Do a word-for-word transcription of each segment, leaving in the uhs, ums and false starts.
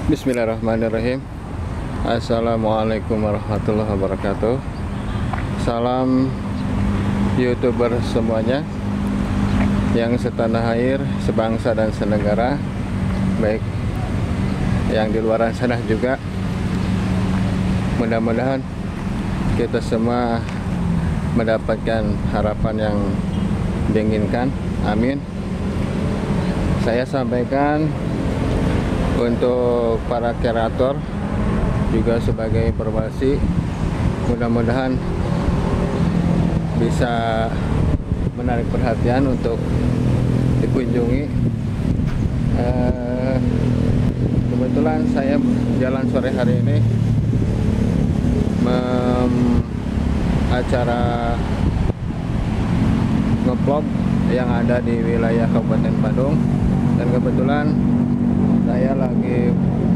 Bismillahirrahmanirrahim. Assalamualaikum warahmatullahi wabarakatuh. Salam YouTuber semuanya yang setanah air, sebangsa dan senegara, baik yang di luar sana juga. Mudah-mudahan kita semua mendapatkan harapan yang diinginkan. Amin. Saya sampaikan untuk para kreator juga sebagai informasi, mudah-mudahan bisa menarik perhatian untuk dikunjungi. Eh, kebetulan saya jalan sore hari ini mem acara ngevlog yang ada di wilayah Kabupaten Bandung, dan kebetulan saya lagi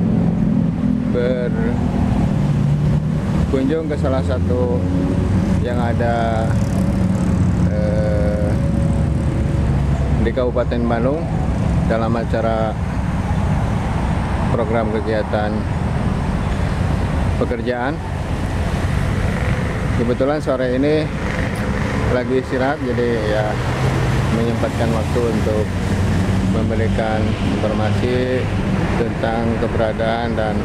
berkunjung ke salah satu yang ada eh, di Kabupaten Bandung dalam acara program kegiatan pekerjaan. Kebetulan sore ini lagi istirahat, jadi ya menyempatkan waktu untuk memberikan informasi tentang keberadaan dan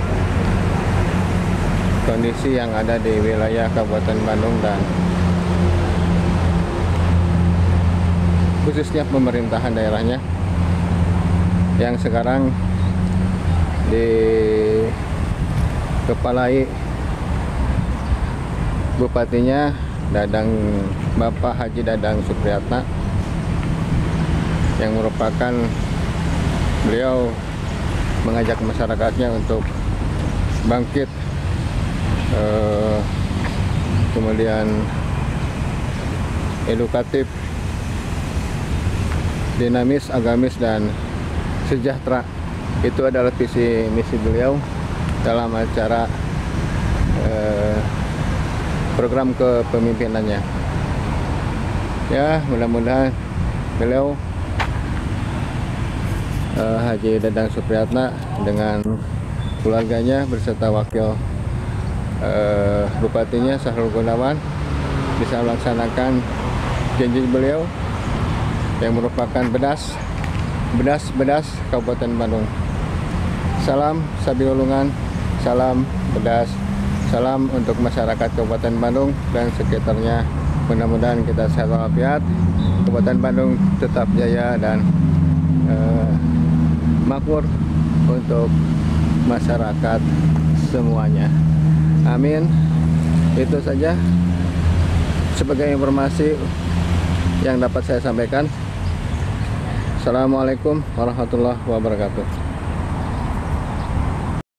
kondisi yang ada di wilayah Kabupaten Bandung dan khususnya pemerintahan daerahnya yang sekarang dikepalai Bupatinya Dadang Bapak Haji Dadang Supriyatna, yang merupakan beliau mengajak masyarakatnya untuk bangkit, eh, kemudian edukatif, dinamis, agamis, dan sejahtera. Itu adalah visi misi beliau dalam acara eh, program kepemimpinannya. Ya, mudah-mudahan beliau uh, Haji Dadang Supriyatna dengan keluarganya beserta wakil uh, bupatinya Sahrul Gunawan bisa melaksanakan janji beliau yang merupakan bedas bedas bedas Kabupaten Bandung. Salam Sabiulungan, salam bedas, salam untuk masyarakat Kabupaten Bandung dan sekitarnya. Mudah-mudahan kita sehat walafiat, Kabupaten Bandung tetap jaya dan eh, makmur untuk masyarakat semuanya. Amin. Itu saja sebagai informasi yang dapat saya sampaikan. Assalamualaikum warahmatullahi wabarakatuh.